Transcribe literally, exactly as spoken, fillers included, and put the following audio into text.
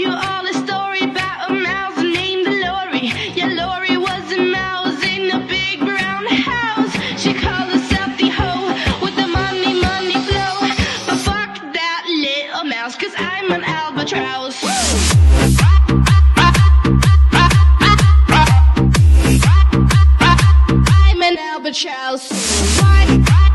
you all a story about a mouse named Lorry. Yeah, Lorry was a mouse in a big brown house. She called herself the hoe with the money, money flow. But fuck that little mouse, cause I'm an albatross. I'm an albatross. Why?